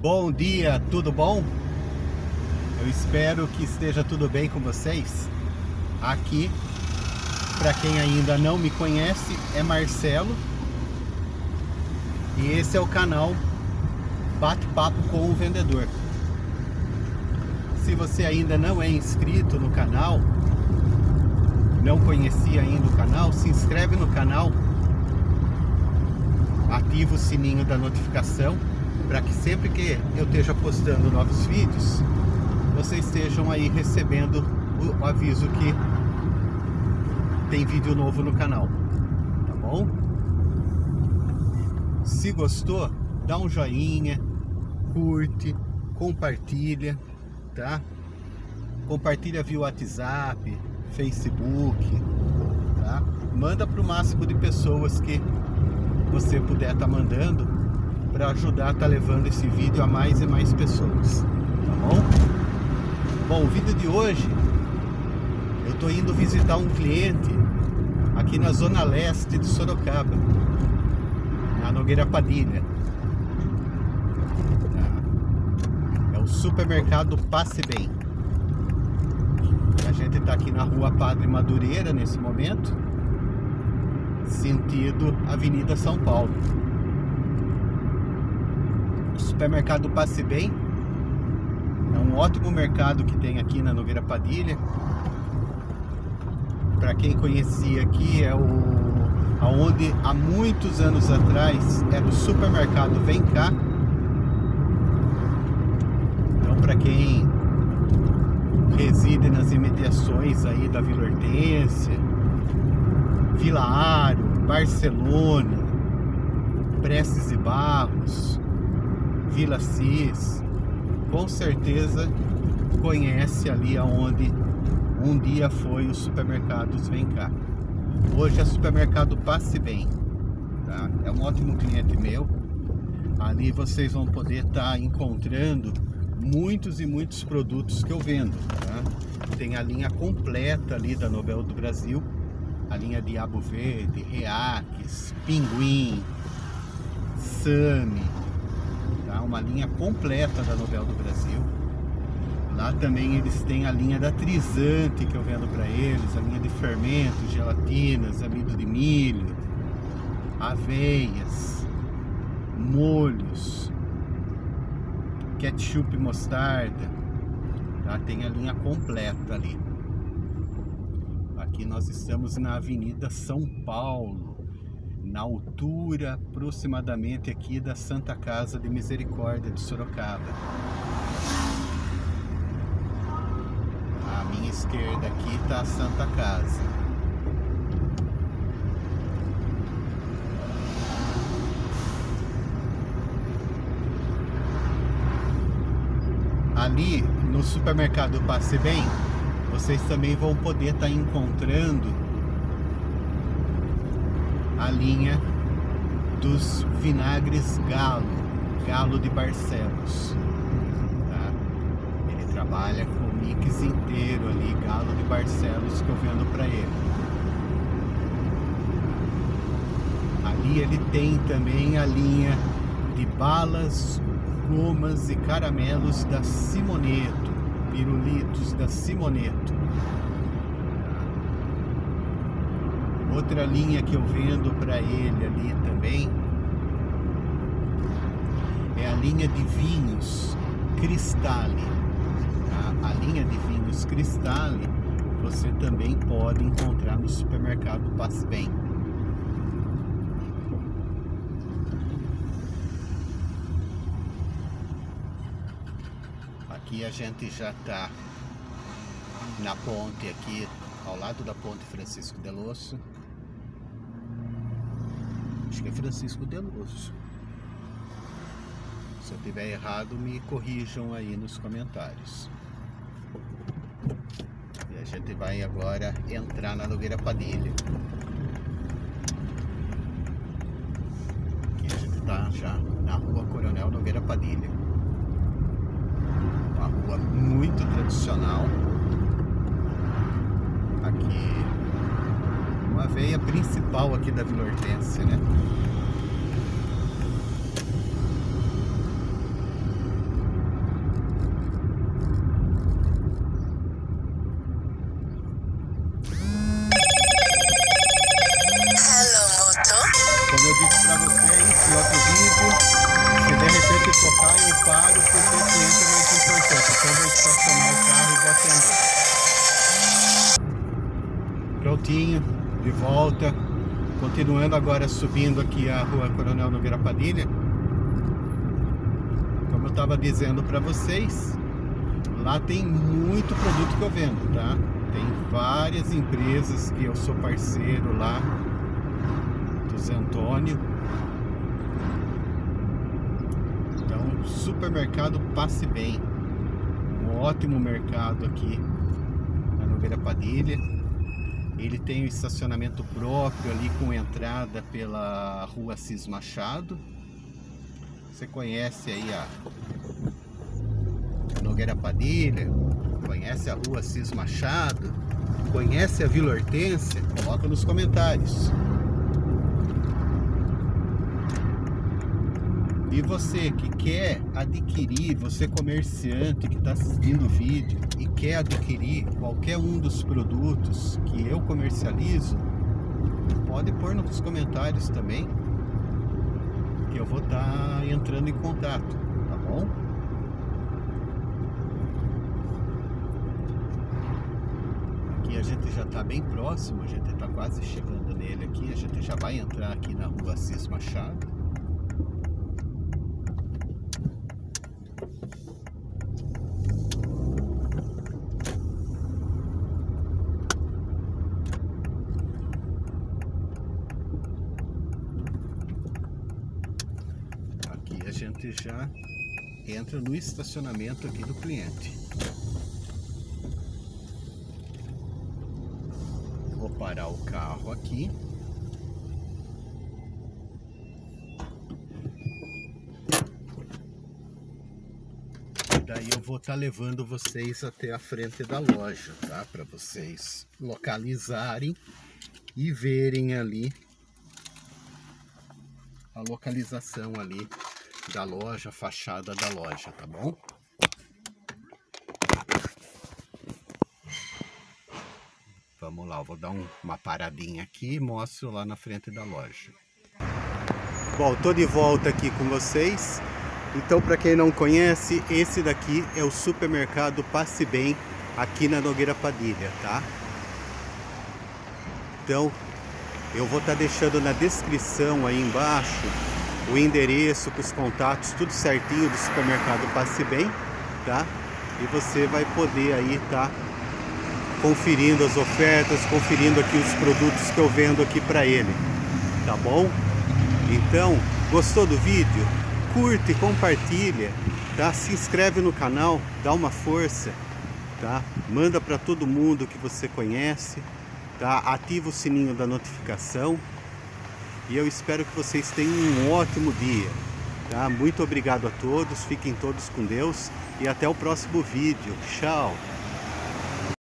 Bom dia, tudo bom? Eu espero que esteja tudo bem com vocês. Aqui, para quem ainda não me conhece, é Marcelo. E esse é o canal Bate-Papo com o Vendedor. Se você ainda não é inscrito no canal, não conhecia ainda o canal, se inscreve no canal, ativa o sininho da notificação, para que sempre que eu esteja postando novos vídeos, vocês estejam aí recebendo o aviso que tem vídeo novo no canal, tá bom? Se gostou, dá um joinha, curte, compartilha, tá? Compartilha via WhatsApp, Facebook, tá? Manda para o máximo de pessoas que você puder estar mandando, para ajudar a estar levando esse vídeo a mais e mais pessoas, tá bom? Bom, o vídeo de hoje eu tô indo visitar um cliente aqui na zona leste de Sorocaba, na Nogueira Padilha. É o supermercado Passe Bem. A gente tá aqui na rua Padre Madureira nesse momento, sentido Avenida São Paulo. O supermercado Passe Bem é um ótimo mercado que tem aqui na Nogueira Padilha. Para quem conhecia aqui, é aonde há muitos anos atrás era o supermercado Vem Cá. Então, para quem reside nas imediações aí da Vila Hortência, Vila Aro, Barcelona, Prestes e Barros, Vila Cis, com certeza conhece ali aonde um dia foi o supermercado Vem Cá. Hoje é o supermercado Passe Bem, tá? É um ótimo cliente meu. Ali vocês vão poder estar encontrando muitos e muitos produtos que eu vendo, tá? Tem a linha completa ali da Nobel do Brasil, a linha Diabo Verde, Reax, Pinguim, Sami, tá? Uma linha completa da Nobel do Brasil. Lá também eles têm a linha da Trisante que eu vendo para eles, a linha de fermentos, gelatinas, amido de milho, aveias, molhos, ketchup e mostarda, tá? Tem a linha completa ali. Aqui nós estamos na Avenida São Paulo, na altura aproximadamente aqui da Santa Casa de Misericórdia de Sorocaba. À minha esquerda aqui está a Santa Casa. Ali no supermercado Passe Bem, vocês também vão poder estar encontrando a linha dos vinagres Galo de Barcelos, tá? Ele trabalha com o mix inteiro ali, Galo de Barcelos, que eu vendo para ele. Ali ele tem também a linha de balas, gomas e caramelos da Simoneto, pirulitos da Simoneto. Outra linha que eu vendo para ele ali também é a linha de vinhos Cristalli, tá? A linha de vinhos Cristalli você também pode encontrar no supermercado Passe Bem. Aqui a gente já está na ponte aqui, ao lado da ponte Francisco Delosso. Acho que é Francisco Delosso. Se eu tiver errado, me corrijam aí nos comentários. E a gente vai agora entrar na Nogueira Padilha. Aqui a gente está já na rua Coronel Nogueira Padilha. Uma rua muito tradicional. Aqui, uma veia principal aqui da Vila Hortência, né? de repente tocar, eu paro porque o cliente é mais importante. Então eu vou estacionar o carro e vou atender. Prontinho, de volta. Continuando agora subindo aqui a rua Coronel Nogueira Padilha. Como eu estava dizendo para vocês, lá tem muito produto que eu vendo, tá? Tem várias empresas que eu sou parceiro lá do Zé Antônio. Então, supermercado Passe Bem, um ótimo mercado aqui na Nogueira Padilha. Ele tem um estacionamento próprio ali com entrada pela rua Assis Machado. Você conhece aí a Nogueira Padilha, conhece a rua Assis Machado, conhece a Vila Hortência? Coloca nos comentários. E você que quer adquirir, você comerciante que está assistindo o vídeo e quer adquirir qualquer um dos produtos que eu comercializo, pode pôr nos comentários também, que eu vou estar entrando em contato, tá bom? Aqui a gente já está bem próximo, a gente está quase chegando nele aqui, a gente já vai entrar aqui na rua Assis Machado. A gente já entra no estacionamento aqui do cliente. Vou parar o carro aqui. E daí eu vou estar levando vocês até a frente da loja, tá? Para vocês localizarem e verem ali a localização ali da loja, a fachada da loja, tá bom? Vamos lá, eu vou dar uma paradinha aqui e mostro lá na frente da loja. Bom, tô de volta aqui com vocês. Então, para quem não conhece, esse daqui é o supermercado Passe Bem, aqui na Nogueira Padilha, tá? Então, eu vou estar deixando na descrição aí embaixo o endereço com os contatos, tudo certinho do supermercado Passe Bem, tá? E você vai poder aí tá conferindo as ofertas, conferindo aqui os produtos que eu vendo aqui para ele, tá bom? Então, gostou do vídeo? Curte, compartilha, tá? Se inscreve no canal, dá uma força, tá? Manda para todo mundo que você conhece, tá? Ativa o sininho da notificação. E eu espero que vocês tenham um ótimo dia, tá? Muito obrigado a todos, fiquem todos com Deus e até o próximo vídeo. Tchau!